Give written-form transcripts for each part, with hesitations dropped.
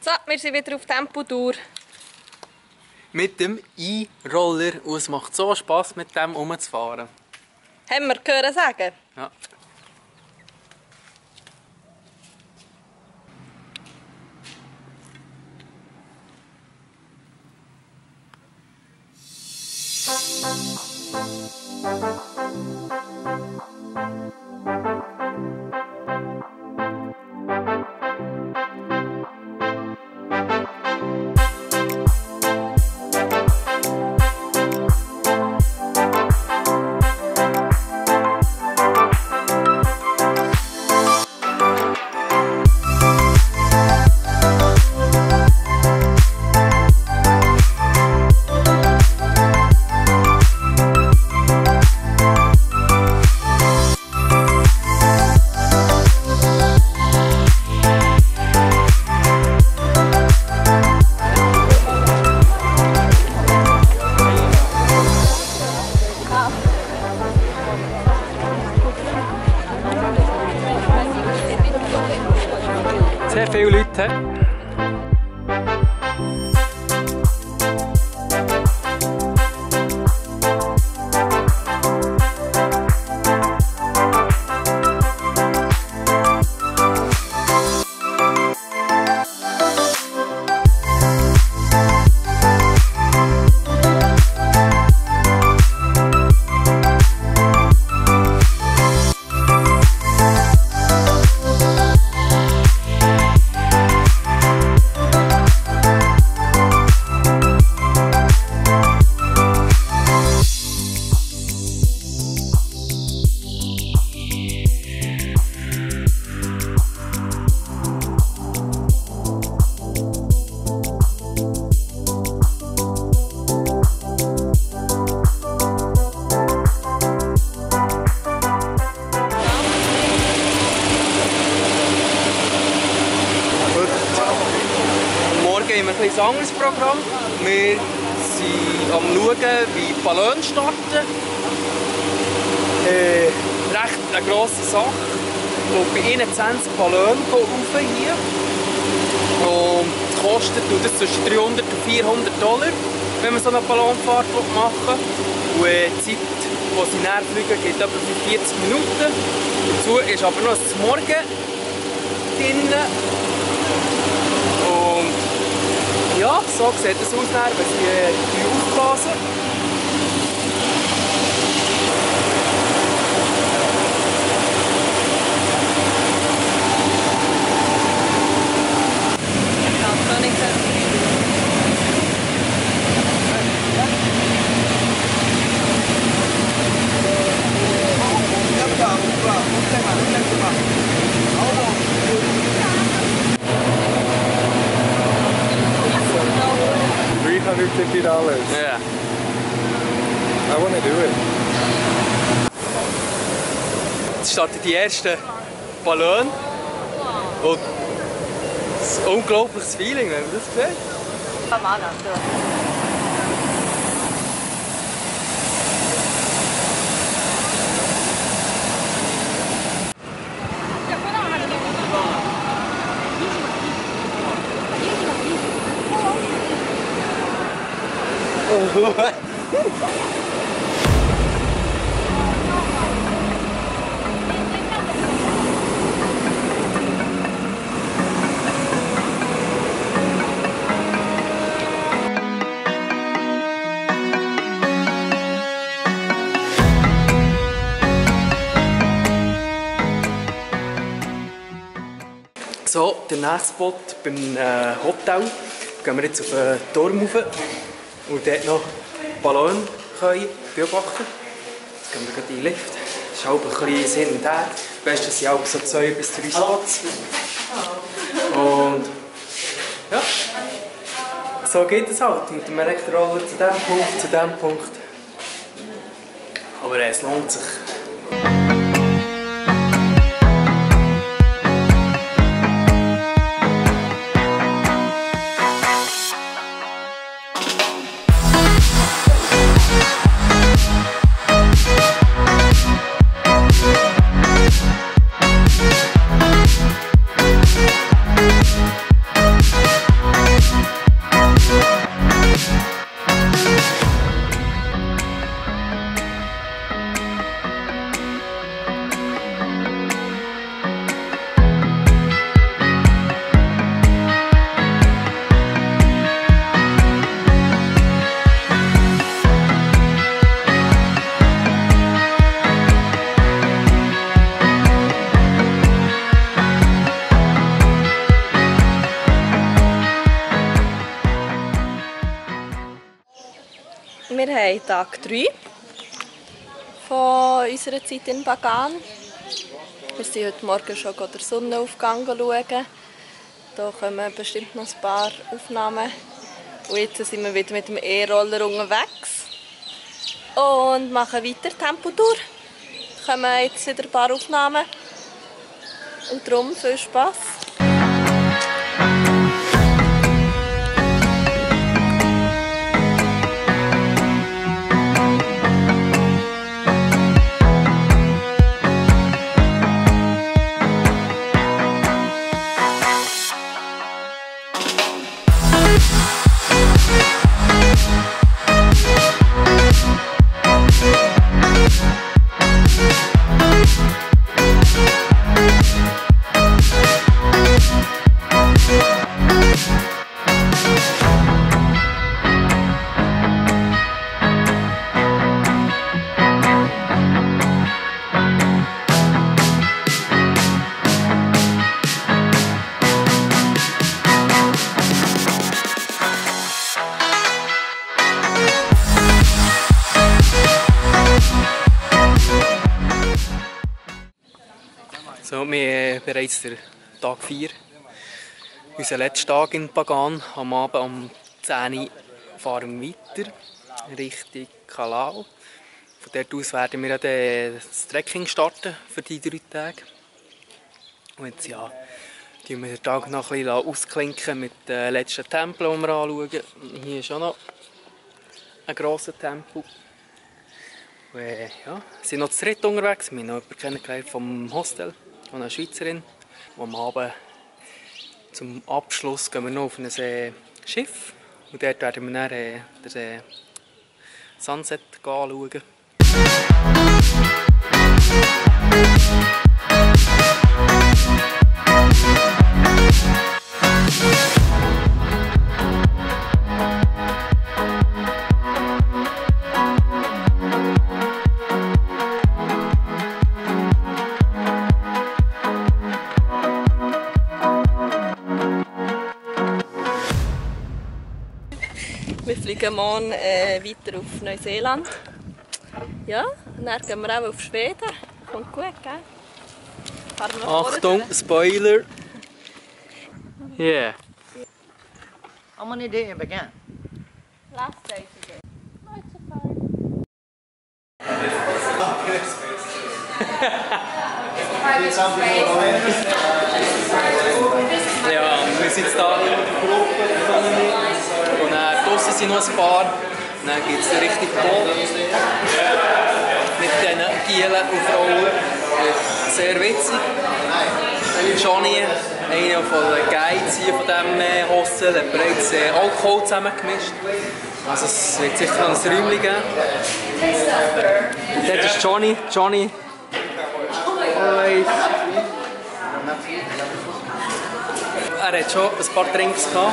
So, wir sind wieder auf Tempotour. Mit dem E-Roller. Und es macht so Spass, mit dem rumzufahren. Haben wir gehört sagen? Ja. Sehr viele Leute. Morgen haben wir ein anderes Programm. Wir sind am schauen, wie die Ballone starten. Recht eine grosse Sache. Ich glaube, bei 21 Ballonen rauf hier. Und kostet das zwischen 300 und 400 $, wenn man so eine Ballonfahrt machen will. Und die Zeit, die sie näher fliegen, geht etwa 40 Minuten. Dazu ist aber noch das Morgen drin. Ja, so sieht es aus, wenn sie aufblasen. $350. Ja. I want to do it. Jetzt starten die ersten Ballone. Und das ist ein unglaubliches Feeling, wenn man das sieht. So, der nächste Spot beim Hotel. Gehen wir jetzt auf den Turm rauf und dort noch Ballon beobachten. Jetzt gehen wir gerade in den Lift. Das ist halt ein bisschen hin und her. Weißt du, das sind auch so 2 bis 3 Spots. Und ja, so geht es halt. Mit dem Elektroroller zu diesem Punkt, zu diesem Punkt. Aber es lohnt sich. Wir haben Tag 3 von unserer Zeit in Bagan. Wir sind heute Morgen schon den Sonnenaufgang schauen. Hier kommen bestimmt noch ein paar Aufnahmen. Und jetzt sind wir wieder mit dem E-Roller unterwegs und machen weiter Tempotour. Kommen jetzt wieder ein paar Aufnahmen und darum viel Spass. So, wir haben bereits den Tag 4, unser letzter Tag in Bagan. Am Abend um 10 Uhr fahren wir weiter Richtung Calau. Von dort aus werden wir dann das Trekking starten für die 3 Tage. Und jetzt ja, tun wir den Tag noch ein bisschen ausklinken mit den letzten Tempeln, die wir anschauen. Hier ist auch noch ein grosser Tempel. Und, ja, wir sind noch zu dritt unterwegs. Wir haben noch jemanden kennengelernt vom Hostel, eine Schweizerin. Und am Abend zum Abschluss gehen wir noch auf ein Schiff. Und dort werden wir dann den Sunset anschauen. Wir fliegen morgen weiter auf Neuseeland. Ja, und dann gehen wir auch auf Schweden. Kommt gut, gell? Fahren wir nach Achtung, vorne. Spoiler! Yeah! How many days in Bagan? Last day today. No, it's okay. Ja, wir sind jetzt hier in der Gruppe und draussen sind noch ein paar. Und dann gibt es richtig Boot mit diesen Gielen und Frauen. Sehr witzig. Johnny, einer von den Guides hier von diesem Hostel, hat bereits Alkohol zusammengemischt. Also es wird sicher noch ein Räumchen geben. Und dort ist Johnny. Johnny. Alright. Er hat schon ein paar Drinks gehabt.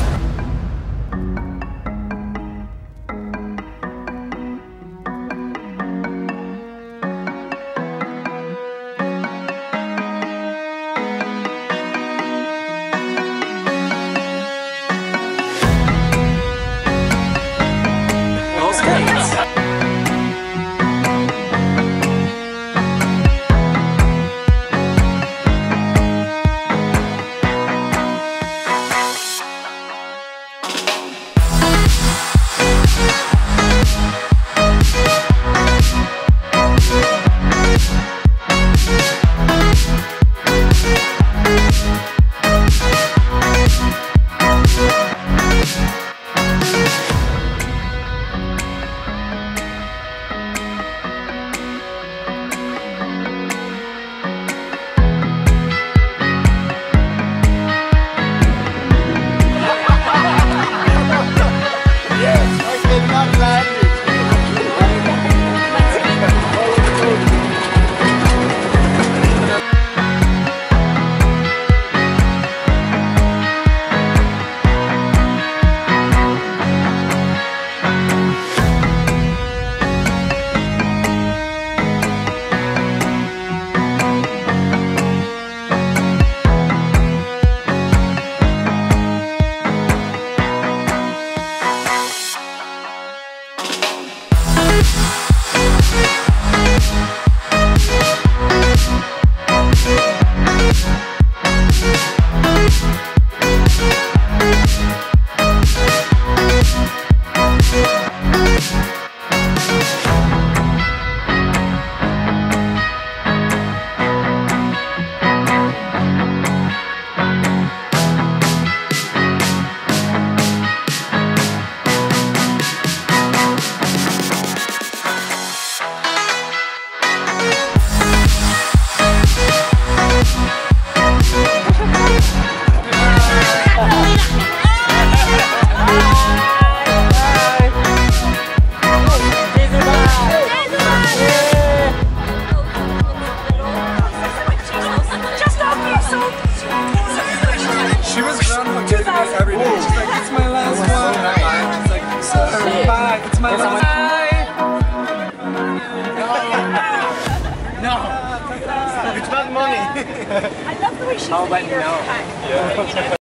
Los geht's! every day. She's like, it's my last one. She's like, sorry, bye. It's my last one. No. It's not money. I love the way she's How about here. no? Yeah.